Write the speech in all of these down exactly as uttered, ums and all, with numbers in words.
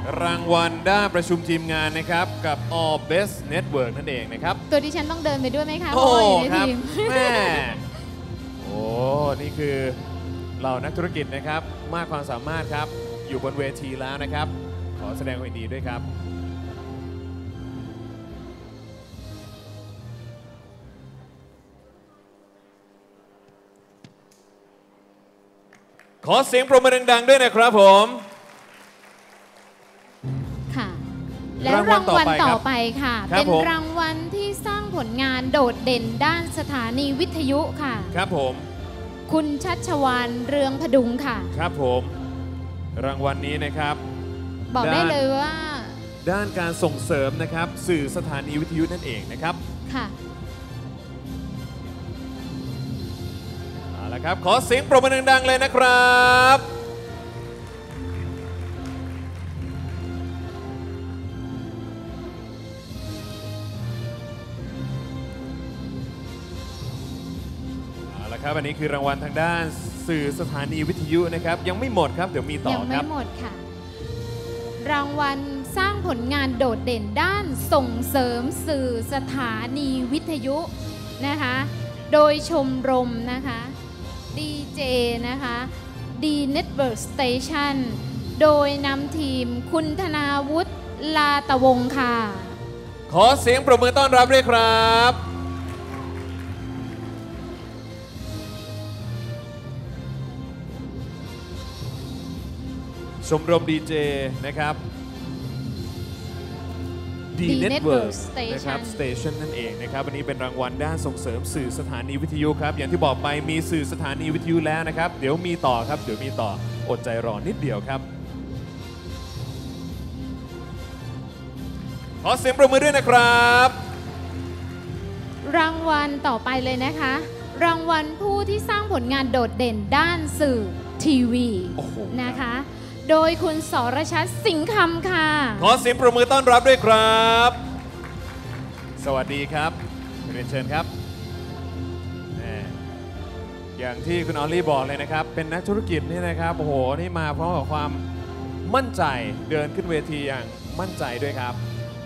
รางวัลด้านประชุมทีมงานนะครับกับ All Best Network นั่นเองนะครับตัวดิฉันต้องเดินไปด้วยไหมคะโอ้ครับทีมแม่โอ้นี่คือเหล่านักธุรกิจนะครับมากความสามารถครับอยู่บนเวทีแล้วนะครับขอแสดงความยินดีด้วยครับขอเสียงปรบมือดังๆด้วยนะครับผมค่ะแล้วรางวัลต่อไปค่ะเป็นรางวัลที่สร้างผลงานโดดเด่นด้านสถานีวิทยุค่ะครับผมคุณชัชวาลเรืองพดุงค่ะครับผมรางวัลนี้นะครับบอกได้เลยว่าด้านการส่งเสริมนะครับสื่อสถานีวิทยุนั่นเองนะครับค่ะเอาละครับขอเสียงปรบมือดังๆเลยนะครับครับอันนี้คือรางวัลทางด้านสื่อสถานีวิทยุนะครับยังไม่หมดครับเดี๋ยวมีต่อครับยังไม่หมดค่ะรางวัลสร้างผลงานโดดเด่นด้านส่งเสริมสื่อสถานีวิทยุนะคะโดยชมรมนะคะดีเจนะคะดีเน็ตเวิร์กสเตชันโดยนำทีมคุณธนาวุฒิลาตะวงค่ะขอเสียงปรบมือต้อนรับด้วยครับชมรมดีเจนะครับดีเน็ตเวิร์กนะครับสเตชันนั่นเองนะครับวันนี้เป็นรางวัลด้านส่งเสริมสื่อสถานีวิทยุครับอย่างที่บอกไปมีสื่อสถานีวิทยุแล้วนะครับเดี๋ยวมีต่อครับเดี๋ยวมีต่ออดใจรอนิดเดียวครับขอเสียงปรบมือด้วยนะครับรางวัลต่อไปเลยนะคะรางวัลผู้ที่สร้างผลงานโดดเด่นด้านสื่อทีวีนะคะโดยคุณสรชัดสิงห์คำค่ะขอเสียงปรบมือต้อนรับด้วยครับสวัสดีครับเรียนเชิญครับอย่างที่คุณออลลี่บอกเลยนะครับเป็นนักธุรกิจนี่นะครับโอ้โหนี่มาพร้อมกับความมั่นใจเดินขึ้นเวทีอย่างมั่นใจด้วยครับ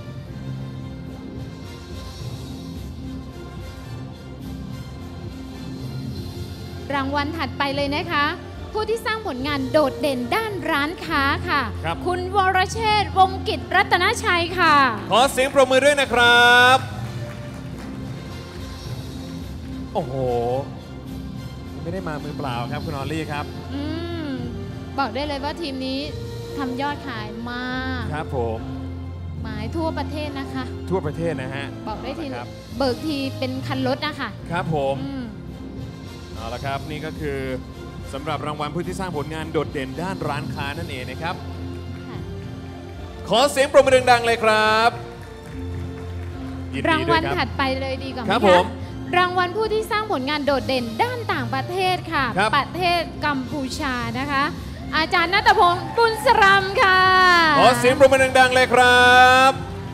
รางวัลถัดไปเลยนะคะผู้ที่สร้างผลงานโดดเด่นด้านร้านค้าค่ะค, คุณวรเชษฐ์วงกิจรัตนชัยค่ะขอเสียงปรบมือด้วยนะครับโอ้โหไม่ได้มามือเปล่าครับคุณออลลี่ครับอืมบอกได้เลยว่าทีมนี้ทำยอดขายมากครับผมหมายทั่วประเทศนะคะทั่วประเทศนะฮะบอกได้ทีเบิกทีเป็นคันรถนะคะครับผมเอาละครับนี่ก็คือสำหรับรางวัลผู้ที่สร้างผลงานโดดเด่นด้านร้านค้านั่นเองนะครับขอเสียงปรบมือดังๆเลยครับรางวัลถัดไปเลยดีกว่าไหมคะรางวัลผู้ที่สร้างผลงานโดดเด่นด้านต่างประเทศค่ะประเทศกัมพูชานะคะอาจารย์ณัฐพงศ์บุญสรัมค่ะขอเสียงปรบมือดังๆเลยครับ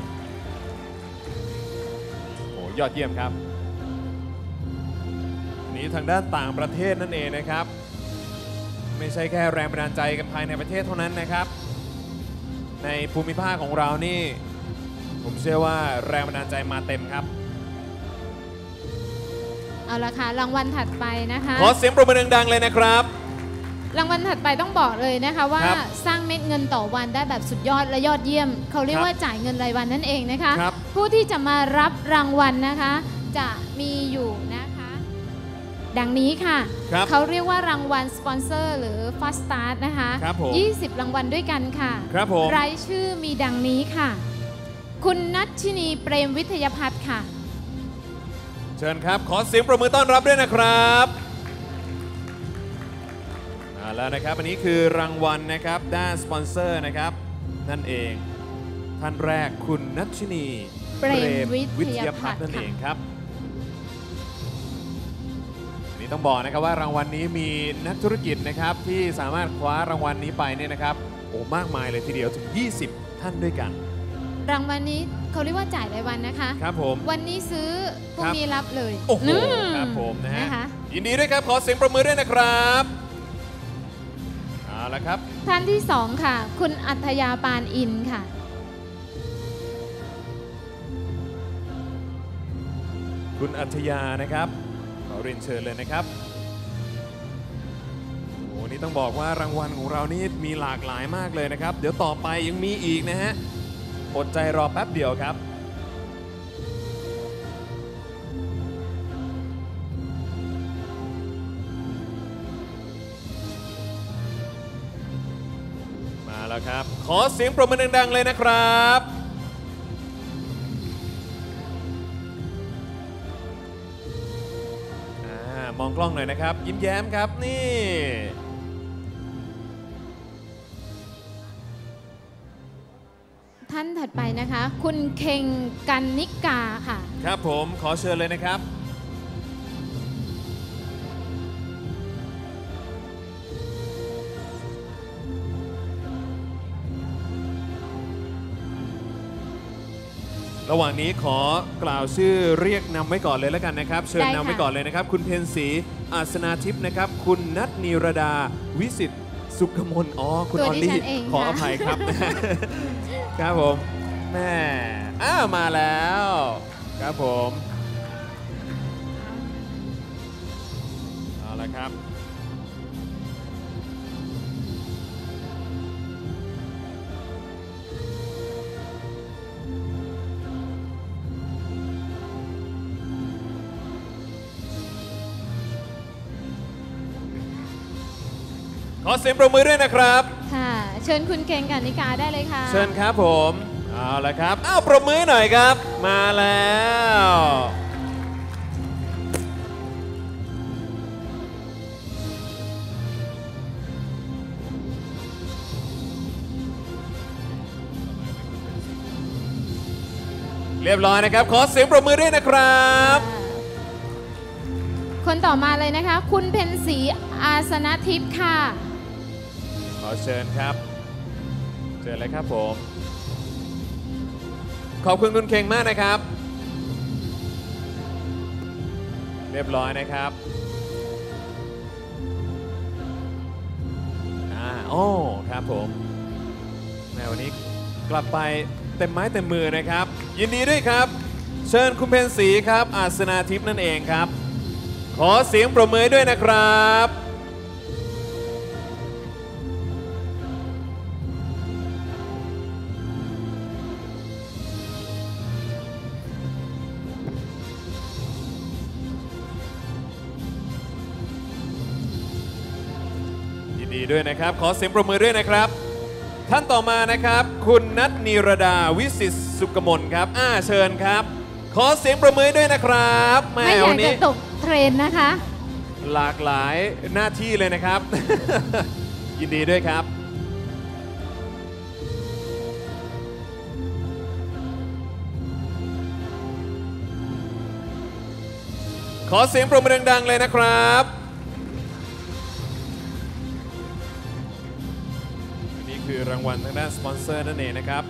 โอ้ยอดเยี่ยมครับนี้ทางด้านต่างประเทศนั่นเองนะครับไม่ใช่แค่แรงบันดาลใจกันภายในประเทศเท่านั้นนะครับในภูมิภาคของเรานี่ผมเชื่อว่าแรงบันดาลใจมาเต็มครับเอาละค่ะรางวัลถัดไปนะคะขอเสียงปรบมือดังๆเลยนะครับรางวัลถัดไปต้องบอกเลยนะคะว่าสร้างเม็ดเงินต่อวันได้แบบสุดยอดและยอดเยี่ยมเขาเรียกว่าจ่ายเงินรายวันนั่นเองนะคะผู้ที่จะมารับรางวัลนะคะจะมีอยู่นะคะดังนี้ค่ะเขาเรียกว่ารางวัลสปอนเซอร์หรือ Fast Start นะคะยี่สิบรางวัลด้วยกันค่ะรายชื่อมีดังนี้ค่ะคุณนัชชินีเปรมวิทยพัฒน์ค่ะเชิญครับขอเสียงปรบมือต้อนรับด้วยนะครับมาแล้วนะครับอันนี้คือรางวัลนะครับด้านสปอนเซอร์นะครับนั่นเองท่านแรกคุณนัชชินีเปรมวิทยพัฒน์นั่นเองครับต้องบอกนะครับว่ารางวัลนี้มีนักธุรกิจนะครับที่สามารถคว้ารางวัลนี้ไปเนี่ยนะครับโอ้มากมายเลยทีเดียวถึงยี่สิบท่านด้วยกันรางวัลนี้เขาเรียกว่าจ่ายรายวันนะคะครับผมวันนี้ซื้อพรุ่งนี้รับเลยโอ้โหครับผมนะฮะยินดีด้วยครับขอเสียงปรบมือด้วยนะครับเอาเอาละครับท่านที่สองค่ะคุณอัธยาปานอินค่ะคุณอัธยานะครับขอเรียนเชิญเลยนะครับโอ้นี่ต้องบอกว่ารางวัลของเรานี่มีหลากหลายมากเลยนะครับเดี๋ยวต่อไปยังมีอีกนะฮะอดใจรอแป๊บเดียวครับมาแล้วครับขอเสียงปรบมือดังๆเลยนะครับมองกล้องหน่อยนะครับยิ้มแย้มครับนี่ท่านถัดไปนะคะคุณเคงกันนิกาค่ะครับผมขอเชิญเลยนะครับระหว่างนี้ขอกล่าวชื่อเรียกนำไว้ก่อนเลยแล้วกันนะครับเชิญนำไว้ก่อนเลยนะครับคุณเพนศรีอาสนาทิพย์นะครับคุณนัทนีรดาวิสิทธิ์สุขมลอ๋อคุณออลลี่ขออภัยครับครับผมแม่อ้าวมาแล้วครับผมเอาละครับขอเสียงปรบมือด้วยนะครับค่ะเชิญคุณเก่งกันนิกาได้เลยค่ะเชิญครับผมเอาละครับอ้าวปรบมือหน่อยครับมาแล้วเรียบร้อยนะครับขอเสียงปรบมือด้วยนะครับคนต่อมาเลยนะคะคุณเพ็ญศรีอาสนทิพย์ค่ะขอเชิญครับเชิญเลยครับผมขอบคุณคุณเคงมากนะครับเรียบร้อยนะครับอ่าโอ้ครับผมแม่วันนี้กลับไปเต็มไม้เต็มมือนะครับยินดีด้วยครับเชิญคุณเพ็ญศรีครับอาสนาทิพย์นั่นเองครับขอเสียงปรบมือด้วยนะครับยินดีด้วยนะครับขอเสียงปรบมือด้วยนะครับท่านต่อมานะครับคุณนัทนีรดาวิสิทธิ์สุกมลครับอ่าเชิญครับขอเสียงปรบมือด้วยนะครับไม่อยากจะตกเทรนนะคะหลากหลายหน้าที่เลยนะครับ ยินดีด้วยครับขอเสียงปรบมือดังๆเลยนะครับนี่คือรางวัลทางด้านสปอนเซอร์นั่นเองนะครับ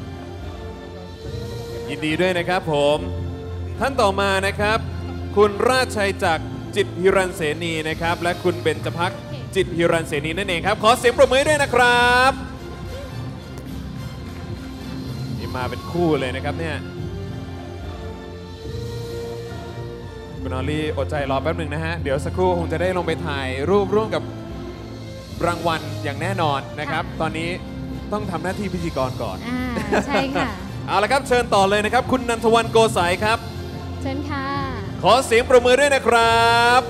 ยินดีด้วยนะครับผมท่านต่อมานะครับคุณราชชัยจักรจิตฮิรันเสนีนะครับและคุณเบญจภักดิ์จิตฮิรันเสนีนั่นเองครับขอเสียงปรบมือด้วยนะครับนี่มาเป็นคู่เลยนะครับเนี่ยคุณออลลี่อดใจรอแป๊บหนึ่งนะฮะเดี๋ยวสักครู่คงจะได้ลงไปถ่ายรูปร่วมกับรางวัลอย่างแน่นอนนะครับตอนนี้ต้องทำหน้าที่พิธีกรก่อนอ่าใช่ค่ะเอาละครับเชิญต่อเลยนะครับคุณนันทวันโกสายครับเชิญค่ะขอเสียงปรบมือด้วยนะครับ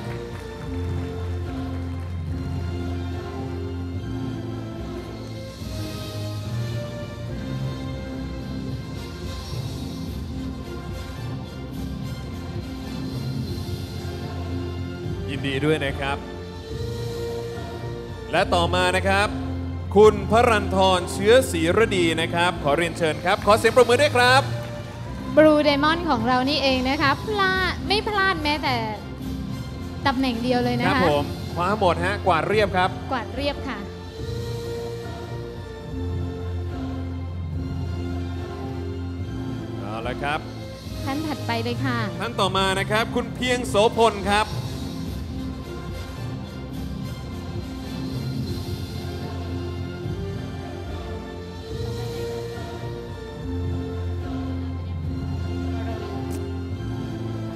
ยินดีด้วยนะครับและต่อมานะครับคุณพรันทรเชื้อศรีรดีนะครับขอเรียนเชิญครับขอเสียงปรบมือด้วยครับบลูไดมอนด์ของเรานี่เองนะคะพลาดไม่พลาดแม้แต่ตำแหน่งเดียวเลยนะคะครับผมคว้าหมดฮะกวาดเรียบครับกวาดเรียบค่ะเอาละครับท่านถัดไปเลยค่ะท่านต่อมานะครับคุณเพียงโสพลครับ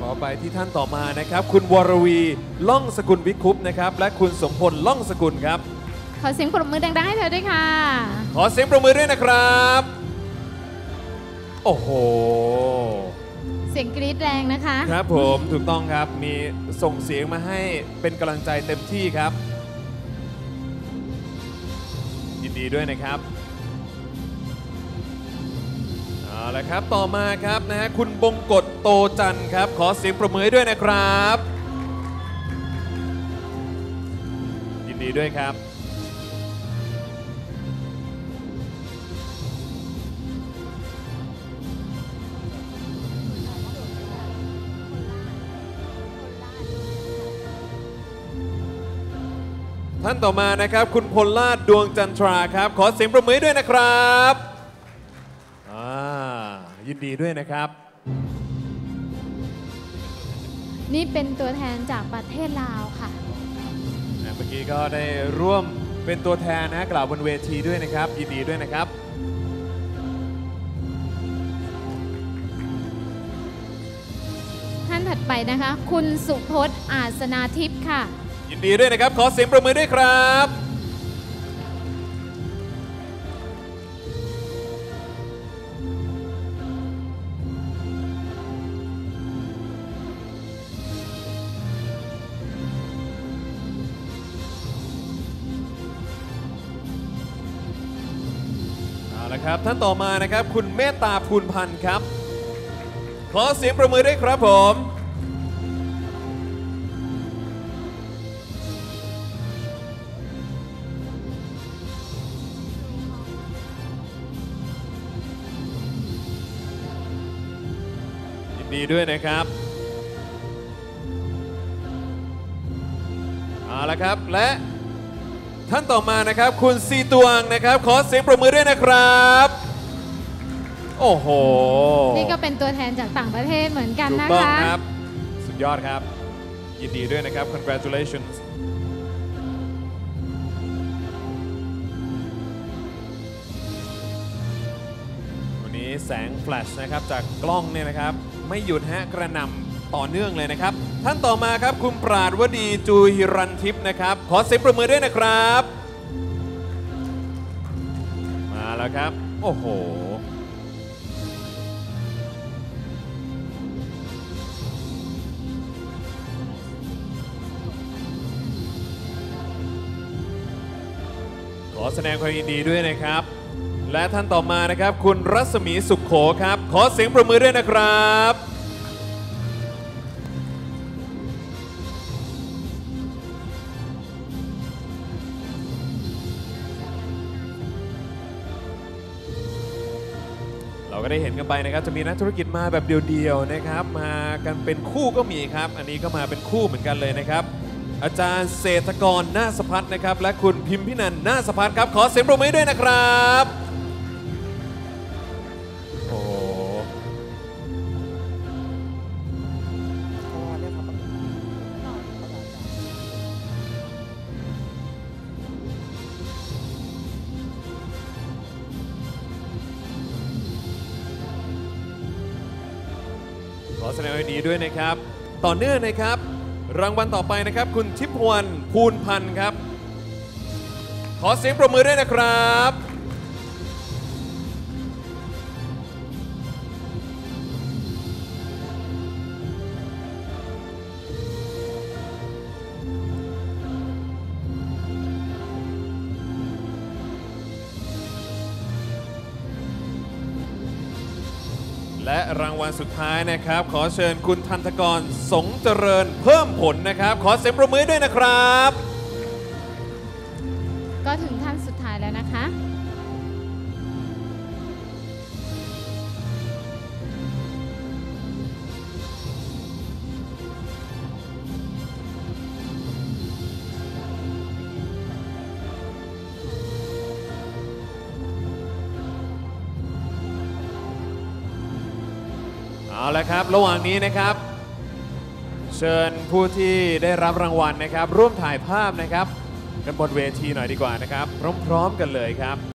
อไปที่ท่านต่อมานะครับคุณวรวีล่องสกุลวิคุปนะครับและคุณสมพลล่องสกุลครับขอเสียงปรบมือดังๆให้เธอด้วยค่ะขอเสียงปรบมือด้วยนะครับโอ้โหเสียงกรี๊ดแรงนะคะครับผมถูกต้องครับมีส่งเสียงมาให้เป็นกำลังใจเต็มที่ครับยินดีด้วยนะครับเอาละครับต่อมาครับนะฮะคุณบงกฎโตจันทร์ครับขอเสียงปรบมือด้วยนะครับยินดีด้วยครับท่านต่อมานะครับคุณพลลาดดวงจันทราครับขอเสียงปรบมือด้วยนะครับยินดีด้วยนะครับนี่เป็นตัวแทนจากประเทศลาวค่ะเมื่อกี้ก็ได้ร่วมเป็นตัวแทนนะกล่าวบนเวทีด้วยนะครับยินดีด้วยนะครับท่านถัดไปนะคะคุณสุพจน์อาสนาทิพย์ค่ะยินดีด้วยนะครับขอเสียงปรบมือด้วยครับเอาละครับท่านต่อมานะครับคุณเมตตาภูลพันธ์ครับขอเสียงปรบมือด้วยครับผมดีด้วยนะครับเอาละครับและท่านต่อมานะครับคุณซีตวงนะครับขอเสียงปรบมือด้วยนะครับโอ้โหนี่ก็เป็นตัวแทนจากต่างประเทศเหมือนกันนะคะถูกต้องครับสุดยอดครับยินดีด้วยนะครับ congratulations วันนี้แสงแฟลชนะครับจากกล้องเนี่ยนะครับไม่หยุดฮะกระหน่ำต่อเนื่องเลยนะครับท่านต่อมาครับคุณปราดวดีจูหิรันทิพย์นะครับขอเสียงปรบมือด้วยนะครับมาแล้วครับโอ้โหขอแสดงความยินดีด้วยนะครับและท่านต่อมานะครับคุณรัศมีสุขโขครับขอเสียงปรบมือด้วยนะครับเราก็ได้เห็นกันไปนะครับจะมีนักธุรกิจมาแบบเดียวๆนะครับมากันเป็นคู่ก็มีครับอันนี้ก็มาเป็นคู่เหมือนกันเลยนะครับอาจารย์เศรษฐกรนาสพัฒน์นะครับและคุณพิมพินันท์นาสพัฒน์ครับขอเสียงปรบมือด้วยนะครับโอ้ขอแสดงความยินดีด้วยนะครับต่อเนื่องนะครับรางวัลต่อไปนะครับคุณทิพวรรณภูลพันธ์ครับขอเสียงปรบมือด้วยนะครับและรางวัลสุดท้ายนะครับขอเชิญคุณทันตกรสงเจริญเพิ่มผลนะครับขอเสียงปรบมือด้วยนะครับก็ถึงท่านสุดท้ายแล้วนะคะเอาละครับระหว่างนี้นะครับเชิญผู้ที่ได้รับรางวัลนะครับร่วมถ่ายภาพนะครับกันบนเวทีหน่อยดีกว่านะครับพร้อมๆกันเลยครับ